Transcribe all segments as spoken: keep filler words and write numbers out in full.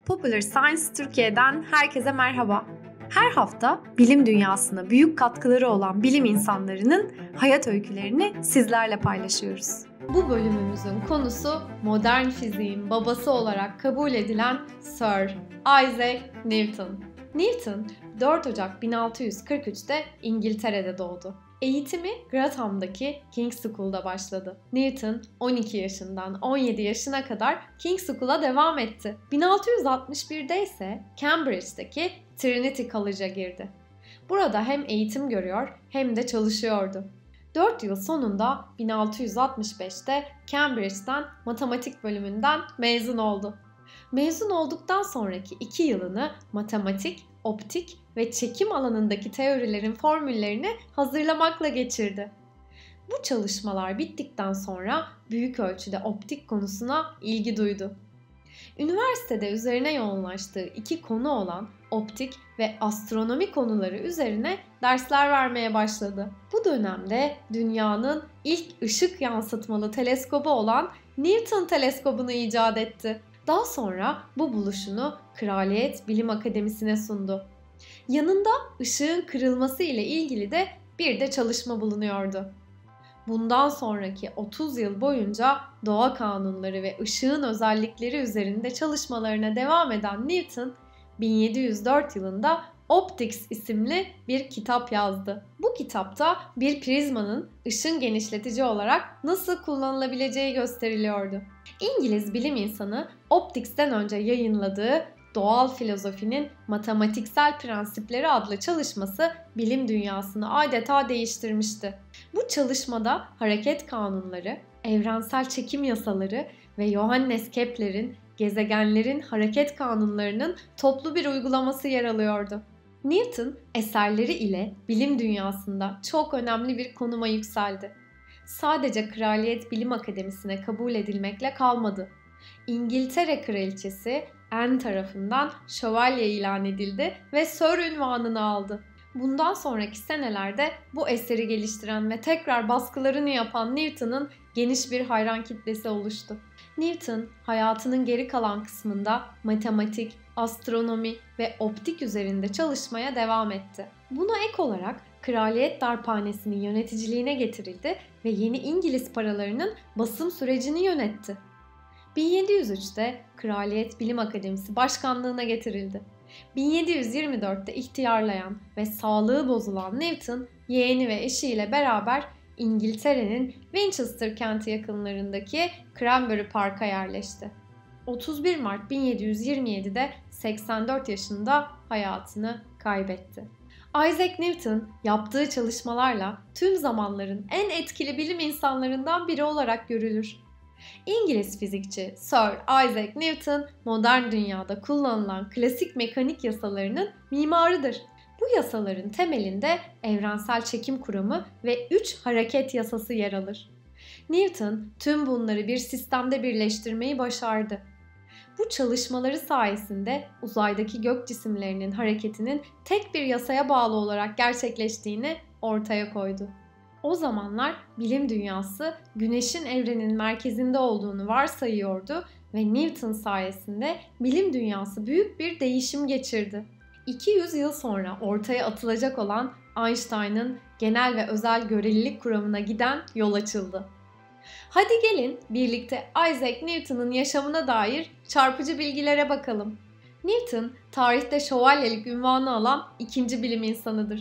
Popular Science Türkiye'den herkese merhaba. Her hafta bilim dünyasına büyük katkıları olan bilim insanlarının hayat öykülerini sizlerle paylaşıyoruz. Bu bölümümüzün konusu modern fiziğin babası olarak kabul edilen Sir Isaac Newton. Newton dört Ocak bin altı yüz kırk üç'te İngiltere'de doğdu. Eğitimi Gratham'daki King's School'da başladı. Newton on iki yaşından on yedi yaşına kadar King's School'a devam etti. bin altı yüz altmış bir'de ise Cambridge'deki Trinity College'a girdi. Burada hem eğitim görüyor hem de çalışıyordu. dört yıl sonunda bin altı yüz altmış beş'te Cambridge'den matematik bölümünden mezun oldu. Mezun olduktan sonraki iki yılını matematik, optik ve çekim alanındaki teorilerin formüllerini hazırlamakla geçirdi. Bu çalışmalar bittikten sonra büyük ölçüde optik konusuna ilgi duydu. Üniversitede üzerine yoğunlaştığı iki konu olan optik ve astronomi konuları üzerine dersler vermeye başladı. Bu dönemde dünyanın ilk ışık yansıtmalı teleskobu olan Newton teleskobunu icat etti. Daha sonra bu buluşunu Kraliyet Bilim Akademisi'ne sundu. Yanında ışığın kırılması ile ilgili de bir de çalışma bulunuyordu. Bundan sonraki otuz yıl boyunca doğa kanunları ve ışığın özellikleri üzerinde çalışmalarına devam eden Newton, bin yedi yüz dört yılında Optics isimli bir kitap yazdı. Bu kitapta bir prizmanın ışın genişletici olarak nasıl kullanılabileceği gösteriliyordu. İngiliz bilim insanı Optics'ten önce yayınladığı Doğal Filozofinin Matematiksel Prensipleri adlı çalışması bilim dünyasını adeta değiştirmişti. Bu çalışmada hareket kanunları, evrensel çekim yasaları ve Johannes Kepler'in gezegenlerin hareket kanunlarının toplu bir uygulaması yer alıyordu. Newton eserleri ile bilim dünyasında çok önemli bir konuma yükseldi. Sadece Kraliyet Bilim Akademisi'ne kabul edilmekle kalmadı. İngiltere Kraliçesi Anne tarafından şövalye ilan edildi ve Sir unvanını aldı. Bundan sonraki senelerde bu eseri geliştiren ve tekrar baskılarını yapan Newton'un geniş bir hayran kitlesi oluştu. Newton hayatının geri kalan kısmında matematik, astronomi ve optik üzerinde çalışmaya devam etti. Buna ek olarak Kraliyet Darphanesi'nin yöneticiliğine getirildi ve yeni İngiliz paralarının basım sürecini yönetti. bin yedi yüz üç'te Kraliyet Bilim Akademisi başkanlığına getirildi. bin yedi yüz yirmi dört'te ihtiyarlayan ve sağlığı bozulan Newton, yeğeni ve eşiyle beraber İngiltere'nin Winchester kenti yakınlarındaki Cranberry Park'a yerleşti. otuz bir Mart bin yedi yüz yirmi yedi'de seksen dört yaşında hayatını kaybetti. Isaac Newton yaptığı çalışmalarla tüm zamanların en etkili bilim insanlarından biri olarak görülür. İngiliz fizikçi Sir Isaac Newton, modern dünyada kullanılan klasik mekanik yasalarının mimarıdır. Bu yasaların temelinde evrensel çekim kuramı ve üç hareket yasası yer alır. Newton tüm bunları bir sistemde birleştirmeyi başardı. Bu çalışmaları sayesinde uzaydaki gök cisimlerinin hareketinin tek bir yasaya bağlı olarak gerçekleştiğini ortaya koydu. O zamanlar bilim dünyası Güneş'in evrenin merkezinde olduğunu varsayıyordu ve Newton sayesinde bilim dünyası büyük bir değişim geçirdi. iki yüz yıl sonra ortaya atılacak olan Einstein'ın genel ve özel görelilik kuramına giden yol açıldı. Hadi gelin birlikte Isaac Newton'un yaşamına dair çarpıcı bilgilere bakalım. Newton, tarihte şövalyelik unvanı alan ikinci bilim insanıdır.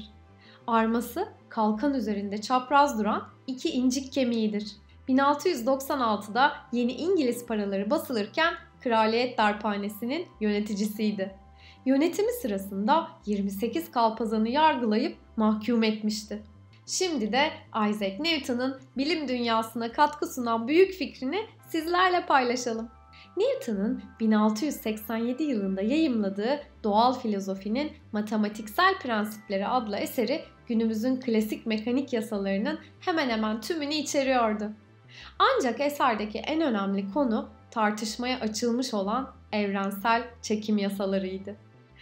Arması kalkan üzerinde çapraz duran iki incik kemiğidir. bin altı yüz doksan altı'da yeni İngiliz paraları basılırken Kraliyet Darphanesi'nin yöneticisiydi. Yönetimi sırasında yirmi sekiz kalpazanı yargılayıp mahkum etmişti. Şimdi de Isaac Newton'un bilim dünyasına katkı sunan büyük fikrini sizlerle paylaşalım. Newton'un bin altı yüz seksen yedi yılında yayımladığı Doğal Filozofinin Matematiksel Prensipleri adlı eseri günümüzün klasik mekanik yasalarının hemen hemen tümünü içeriyordu. Ancak eserdeki en önemli konu tartışmaya açılmış olan evrensel çekim yasalarıydı.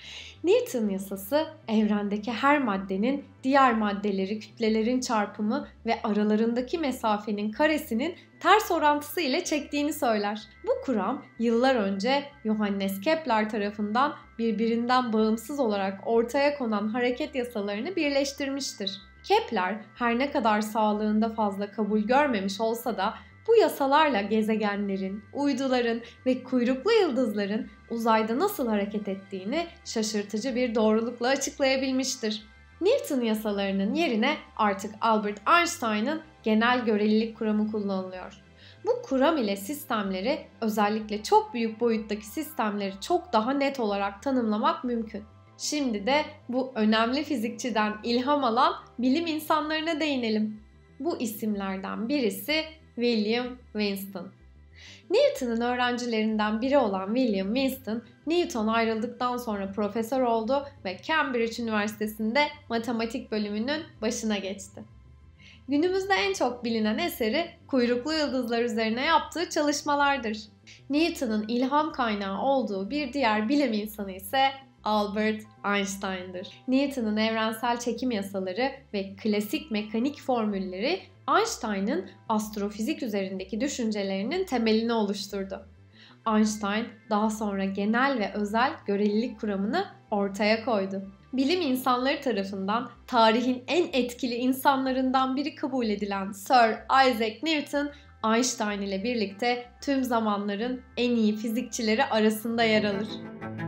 Newton yasası, evrendeki her maddenin diğer maddeleri kütlelerin çarpımı ve aralarındaki mesafenin karesinin ters orantısı ile çektiğini söyler. Bu kuram yıllar önce Johannes Kepler tarafından birbirinden bağımsız olarak ortaya konan hareket yasalarını birleştirmiştir. Kepler her ne kadar sağlığında fazla kabul görmemiş olsa da bu yasalarla gezegenlerin, uyduların ve kuyruklu yıldızların uzayda nasıl hareket ettiğini şaşırtıcı bir doğrulukla açıklayabilmiştir. Newton yasalarının yerine artık Albert Einstein'ın genel görelilik kuramı kullanılıyor. Bu kuram ile sistemleri, özellikle çok büyük boyuttaki sistemleri çok daha net olarak tanımlamak mümkün. Şimdi de bu önemli fizikçiden ilham alan bilim insanlarına değinelim. Bu isimlerden birisi William Winston. Newton'un öğrencilerinden biri olan William Winston, Newton ayrıldıktan sonra profesör oldu ve Cambridge Üniversitesi'nde matematik bölümünün başına geçti. Günümüzde en çok bilinen eseri kuyruklu yıldızlar üzerine yaptığı çalışmalardır. Newton'un ilham kaynağı olduğu bir diğer bilim insanı ise Albert Einstein'dır. Newton'un evrensel çekim yasaları ve klasik mekanik formülleri Einstein'ın astrofizik üzerindeki düşüncelerinin temelini oluşturdu. Einstein daha sonra genel ve özel görelilik kuramını ortaya koydu. Bilim insanları tarafından tarihin en etkili insanlarından biri kabul edilen Sir Isaac Newton, Einstein ile birlikte tüm zamanların en iyi fizikçileri arasında yer alır.